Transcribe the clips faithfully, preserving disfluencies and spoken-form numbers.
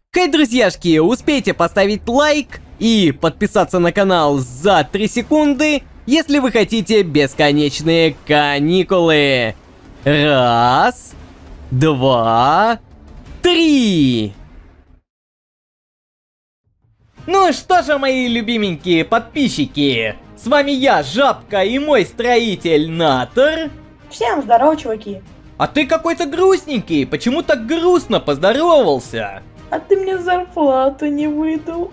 Хей, друзьяшки, успейте поставить лайк и подписаться на канал за три секунды, если вы хотите бесконечные каникулы. Раз, два, три. Ну что же, мои любименькие подписчики, с вами я, Жабка, и мой строитель Натор. Всем здорово, чуваки. А ты какой-то грустненький, почему так грустно поздоровался? А ты мне зарплату не выдал.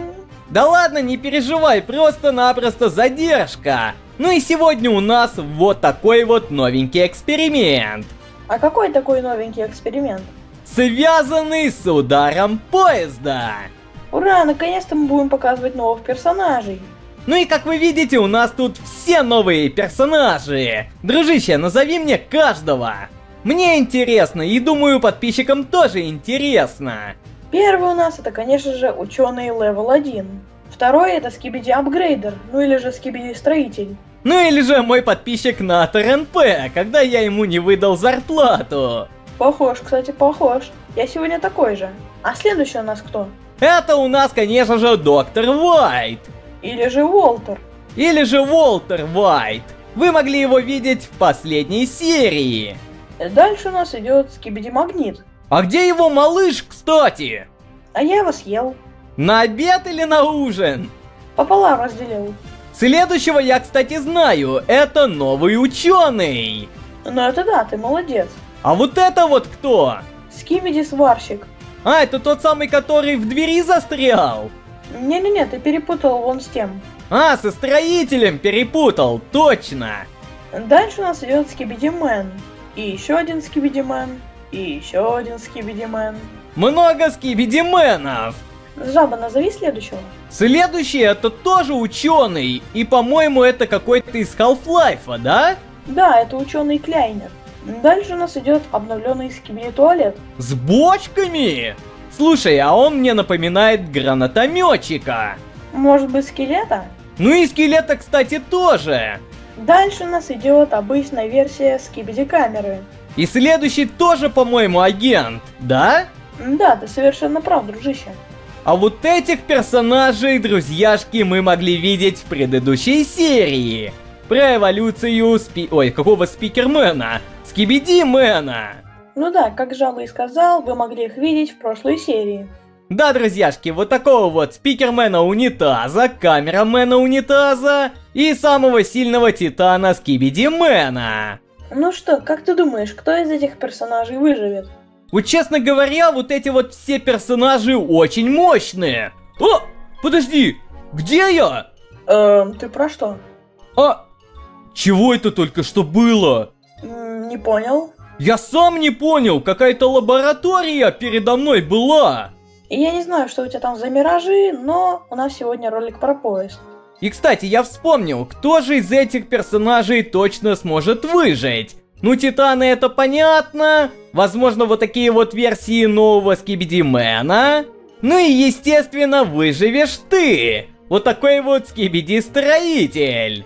Да ладно, не переживай, просто-напросто задержка. Ну и сегодня у нас вот такой вот новенький эксперимент. А какой такой новенький эксперимент? Связанный с ударом поезда. Ура, наконец-то мы будем показывать новых персонажей. Ну и как вы видите, у нас тут все новые персонажи. Дружище, назови мне каждого. Мне интересно, и думаю, подписчикам тоже интересно. Первый у нас это, конечно же, ученый левел один. Второй это Скибиди Апгрейдер, ну или же Скибиди Строитель. Ну или же мой подписчик Натор эн пэ, когда я ему не выдал зарплату. Похож, кстати, похож. Я сегодня такой же. А следующий у нас кто? Это у нас, конечно же, Доктор Уайт. Или же Уолтер. Или же Уолтер Уайт. Вы могли его видеть в последней серии. Дальше у нас идет Скибиди Магнит. А где его малыш, кстати? А я его съел. На обед или на ужин? Пополам разделил. Следующего я, кстати, знаю. Это новый ученый. Ну это да, ты молодец. А вот это вот кто? Скибиди Сварщик. А, это тот самый, который в двери застрял? Не-не-не, ты перепутал вон с тем. А, со строителем перепутал, точно. Дальше у нас идет Скибиди Мэн. И еще один Скибиди Мэн. И еще один Скибиди Мэн. Много скибидименов. Жаба, назови следующего. Следующий это тоже ученый. И по-моему это какой-то из Half-Life, да? Да, это ученый Кляйнер. Дальше у нас идет обновленный Скибиди Туалет. С бочками? Слушай, а он мне напоминает гранатометчика. Может быть, скелета? Ну и скелета, кстати, тоже. Дальше у нас идет обычная версия Скибиди Камеры. И следующий тоже, по-моему, агент, да? Да, ты совершенно прав, дружище. А вот этих персонажей, друзьяшки, мы могли видеть в предыдущей серии. Про эволюцию спи... Ой, какого спикермена? Скибидимена. Ну да, как Жаба и сказал, вы могли их видеть в прошлой серии. Да, друзьяшки, вот такого вот спикермена унитаза, камерамена унитаза и самого сильного титана Скибидимена. Ну что, как ты думаешь, кто из этих персонажей выживет? Вот честно говоря, вот эти вот все персонажи очень мощные. О, подожди, где я? Эм, ты про что? А, чего это только что было? М, не понял. Я сам не понял, какая-то лаборатория передо мной была. И я не знаю, что у тебя там за миражи, но у нас сегодня ролик про поезд. И, кстати, я вспомнил, кто же из этих персонажей точно сможет выжить. Ну, Титаны это понятно. Возможно, вот такие вот версии нового Скибидимена. Ну и, естественно, выживешь ты. Вот такой вот Скибиди-строитель.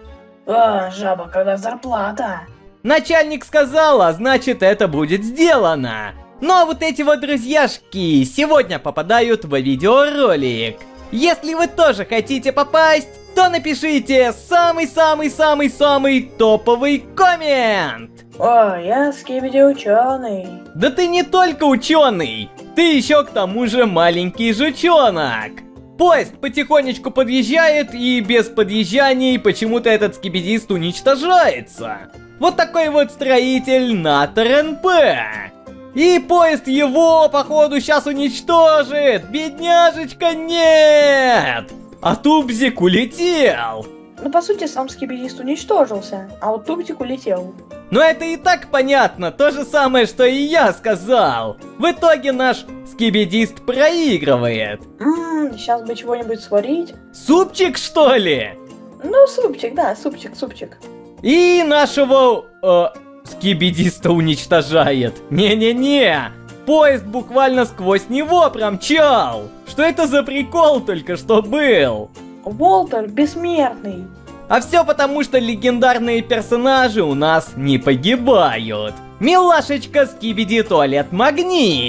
А, Жаба, когда зарплата? Начальник сказал, а значит это будет сделано. Ну а вот эти вот друзьяшки сегодня попадают в видеоролик. Если вы тоже хотите попасть, то напишите самый-самый-самый-самый топовый коммент. О, я Скибиди ученый. Да ты не только ученый, ты еще к тому же маленький жучонок. Поезд потихонечку подъезжает, и без подъезжаний почему-то этот скибидист уничтожается. Вот такой вот строитель Натор эн пэ. И поезд его, походу, сейчас уничтожит. Бедняжечка, нет! А Тубзик улетел. Ну, по сути, сам скибидист уничтожился, а вот Тубзик улетел. Но это и так понятно, то же самое, что и я сказал. В итоге наш скибидист проигрывает. Ммм, сейчас бы чего-нибудь сварить. Супчик, что ли? Ну, супчик, да, супчик, супчик. И нашего... Э, скибидиста уничтожает. Не-не-не. Поезд буквально сквозь него промчал. Что это за прикол только что был? Уолтер бессмертный. А все потому, что легендарные персонажи у нас не погибают. Милашечка Скибиди Туалет Магнит.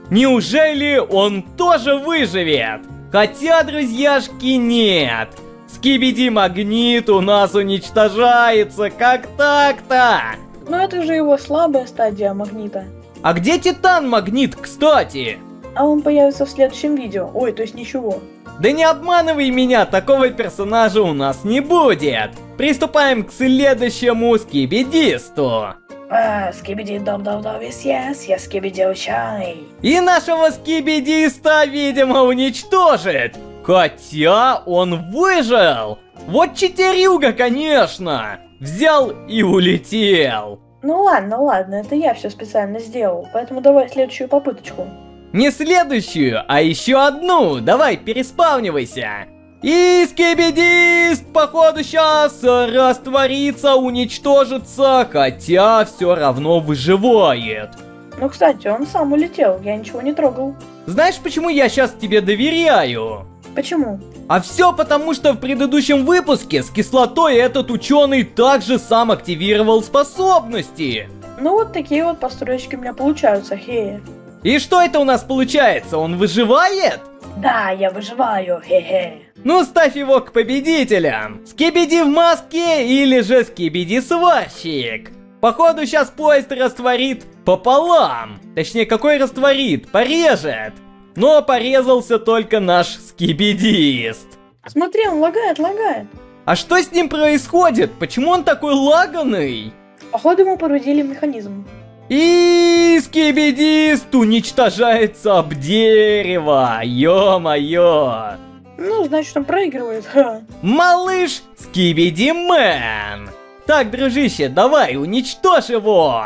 Неужели он тоже выживет? Хотя, друзьяшки, нет. Скибиди-магнит у нас уничтожается, как так-то? Но это же его слабая стадия магнита. А где Титан-магнит, кстати? А он появится в следующем видео. Ой, то есть ничего. Да не обманывай меня, такого персонажа у нас не будет. Приступаем к следующему скибидисту. А, скибиди дом дом дом вес yes, я скибиди ученый. И нашего скибидиста, видимо, уничтожит. Хотя он выжил. Вот читерюга, конечно. Взял и улетел. Ну ладно, ладно, это я все специально сделал. Поэтому давай следующую попыточку. Не следующую, а еще одну. Давай, переспавнивайся. И скибидист, походу, сейчас растворится, уничтожится, хотя все равно выживает. Ну, кстати, он сам улетел, я ничего не трогал. Знаешь, почему я сейчас тебе доверяю? Почему? А все потому, что в предыдущем выпуске с кислотой этот ученый также сам активировал способности. Ну, вот такие вот построечки у меня получаются, хе. И что это у нас получается? Он выживает? Да, я выживаю, хе-хе. Ну, ставь его к победителям. Скибиди в маске или же скибиди-сварщик. Походу, сейчас поезд растворит пополам. Точнее, какой растворит? Порежет. Но порезался только наш скибидист. Смотри, он лагает, лагает. А что с ним происходит? Почему он такой лаганый? Походу, ему породили механизм. И скибидист уничтожается об дерево. Ё-моё. Ну, значит, он проигрывает, ха. Малыш Скибиди-мен. Так, дружище, давай, уничтожь его.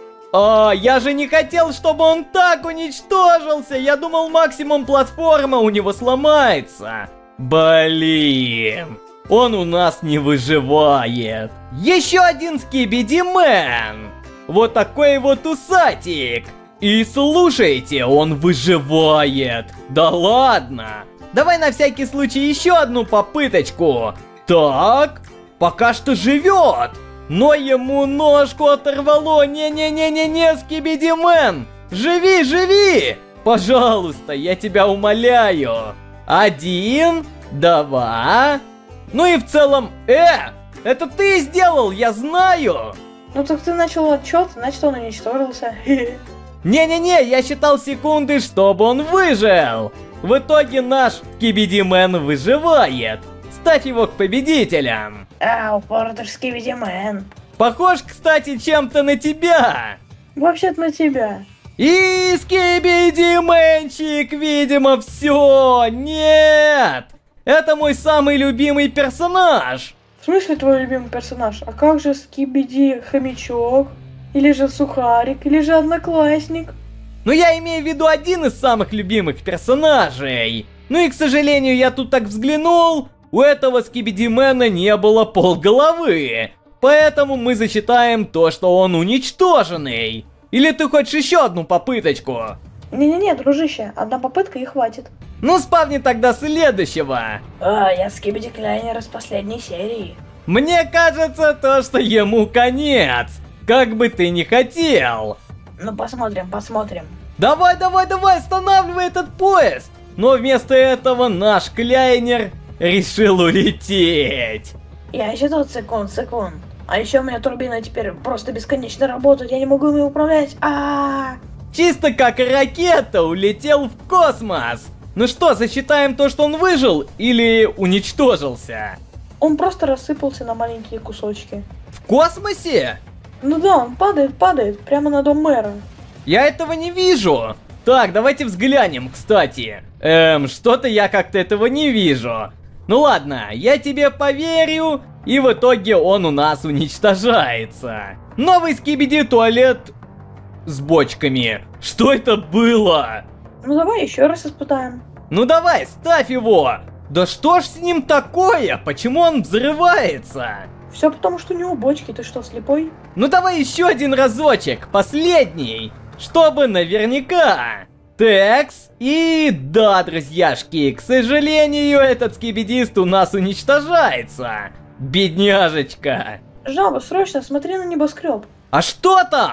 А, я же не хотел, чтобы он так уничтожился. Я думал, максимум платформа у него сломается. Блин. Он у нас не выживает. Еще один Скибиди-мен. Вот такой вот усатик. И слушайте, он выживает. Да ладно. Давай на всякий случай еще одну попыточку. Так, пока что живет. Но ему ножку оторвало. Не-не-не-не-не, Скибиди-мен. Живи, живи. Пожалуйста, я тебя умоляю. Один, два. Ну и в целом, э, это ты сделал, я знаю. Ну так ты начал отчет, значит он уничтожился. Не-не-не, я считал секунды, чтобы он выжил. В итоге наш Скибиди-мен выживает. Ставь его к победителям. Ау, Портер Скибиди-мен. Похож, кстати, чем-то на тебя. Вообще-то на тебя. И Скибиди-менчик, видимо, все. Нет. Это мой самый любимый персонаж. В смысле твой любимый персонаж? А как же Скибиди-хомячок? Или же Сухарик? Или же Одноклассник? Ну, я имею в виду один из самых любимых персонажей. Ну и, к сожалению, я тут так взглянул. У этого Скибиди-мена не было полголовы. Поэтому мы засчитаем то, что он уничтоженный. Или ты хочешь еще одну попыточку? Не-не-не, дружище, одна попытка и хватит. Ну, спавни тогда следующего. А, я Скибиди-клайнер из последней серии. Мне кажется, то, что ему конец. Как бы ты ни хотел. Ну, посмотрим, посмотрим. Давай, давай, давай, останавливай этот поезд. Но вместо этого наш Кляйнер решил улететь. Я еще тут секунд, секунд. А еще у меня турбина теперь просто бесконечно работает, я не могу ими управлять. А-а-а. Чисто как ракета улетел в космос. Ну что, засчитаем то, что он выжил, или уничтожился? Он просто рассыпался на маленькие кусочки. В космосе? Ну да, он падает, падает, прямо на дом мэра. Я этого не вижу. Так, давайте взглянем, кстати. Эм, что-то я как-то этого не вижу. Ну ладно, я тебе поверю, и в итоге он у нас уничтожается. Новый Скибиди-туалет с бочками. Что это было? Ну давай еще раз испытаем. Ну давай, ставь его. Да что ж с ним такое? Почему он взрывается? Все потому, что у него бочки, ты что, слепой? Ну давай еще один разочек, последний, чтобы наверняка. Текс, и да, друзьяшки, к сожалению, этот скибидист у нас уничтожается. Бедняжечка. Жаба, срочно смотри на небоскреб. А что там?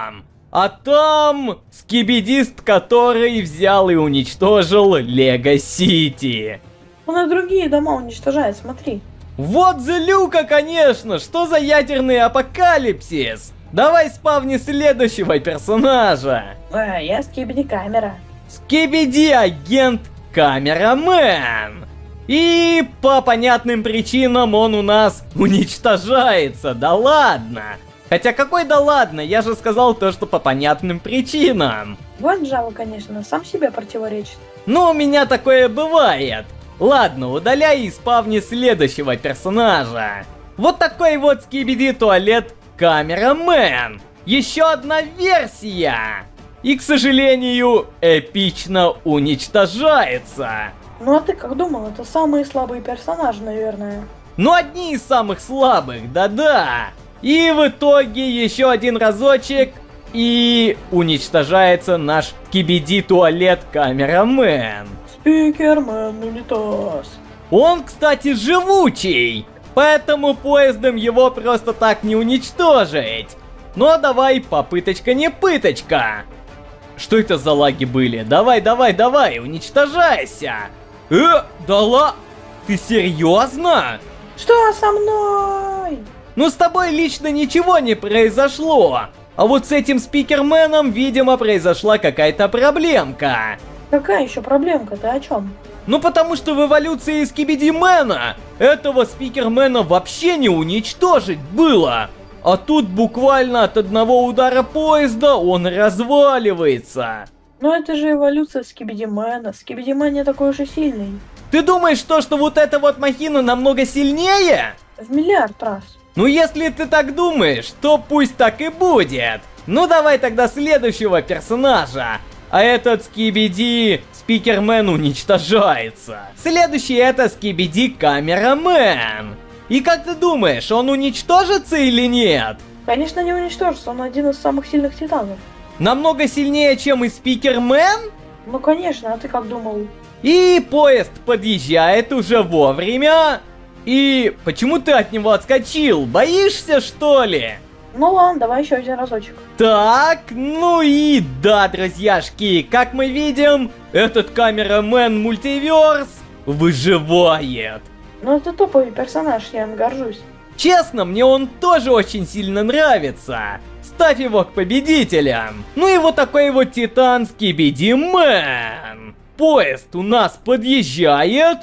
А там скибидист, который взял и уничтожил Лего Сити. Он и другие дома уничтожает, смотри. Вот злюка, конечно, что за ядерный апокалипсис? Давай спавни следующего персонажа. А, я Скибиди Камера. Скибиди агент Камерамен. И по понятным причинам он у нас уничтожается, да ладно. Хотя какой да ладно, я же сказал то, что по понятным причинам. Вот Джава, конечно, сам себе противоречит. Ну, у меня такое бывает. Ладно, удаляй и спавни следующего персонажа. Вот такой вот Скибиди Туалет Камерамен. Еще одна версия. И, к сожалению, эпично уничтожается. Ну а ты как думал, это самые слабые персонажи, наверное. Ну, одни из самых слабых, да-да. И в итоге еще один разочек, и уничтожается наш Скибиди Туалет Камерамен. Спикермен унитаз. Он, кстати, живучий, поэтому поездом его просто так не уничтожить. Но давай, попыточка не пыточка. Что это за лаги были? Давай, давай, давай, уничтожайся. Э, да ла... Ты серьезно? Что со мной? Ну с тобой лично ничего не произошло. А вот с этим спикерменом, видимо, произошла какая-то проблемка. Какая еще проблемка? Ты о чем? Ну потому что в эволюции Скибидимена этого спикермена вообще не уничтожить было. А тут буквально от одного удара поезда он разваливается. Но это же эволюция Скибидимена. Скибидимен не такой уж и сильный. Ты думаешь, то, что вот эта вот махина намного сильнее? В миллиард раз. Ну если ты так думаешь, то пусть так и будет. Ну давай тогда следующего персонажа. А этот Скибиди Спикермен уничтожается. Следующий это Скибиди Камерамен. И как ты думаешь, он уничтожится или нет? Конечно не уничтожится, он один из самых сильных титанов. Намного сильнее, чем и Спикермен? Ну конечно, а ты как думал? И поезд подъезжает уже вовремя. И почему ты от него отскочил? Боишься, что ли? Ну ладно, давай еще один разочек. Так, ну и да, друзьяшки, как мы видим, этот Камерамен Мультиверс выживает. Ну это топовый персонаж, я им горжусь. Честно, мне он тоже очень сильно нравится. Ставь его к победителям. Ну и вот такой вот титан Скибидимен. Поезд у нас подъезжает.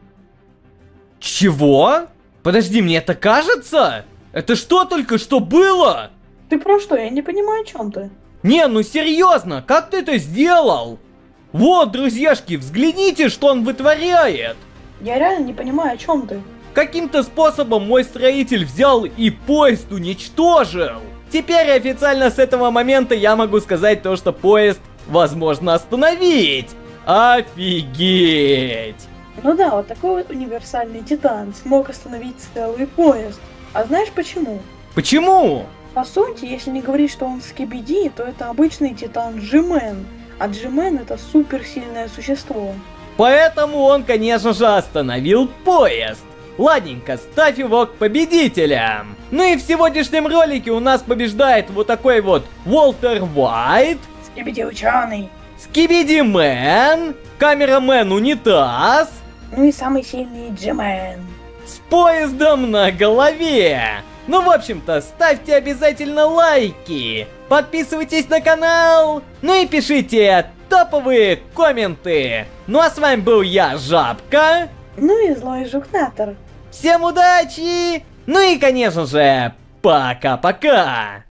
Чего? Подожди, мне это кажется? Это что только что было? Ты про что? Я не понимаю, о чем ты. Не, ну серьезно, как ты это сделал? Вот, друзьяшки, взгляните, что он вытворяет. Я реально не понимаю, о чем ты. Каким-то способом мой строитель взял и поезд уничтожил. Теперь официально с этого момента я могу сказать то, что поезд возможно остановить. Офигеть! Ну да, вот такой вот универсальный титан смог остановить целый поезд. А знаешь почему? Почему? По сути, если не говорить, что он Скибиди, то это обычный титан Джимен. А Джимен это суперсильное существо. Поэтому он, конечно же, остановил поезд. Ладненько, ставь его к победителям. Ну и в сегодняшнем ролике у нас побеждает вот такой вот Уолтер Уайт, Скибиди ученый, Скибидимен, Камерамен Унитаз, ну и самый сильный Джимен. С поездом на голове. Ну, в общем-то, ставьте обязательно лайки, подписывайтесь на канал, ну и пишите топовые комменты. Ну а с вами был я, Жабка. Ну и злой жукнатор. Всем удачи! Ну и, конечно же, пока-пока!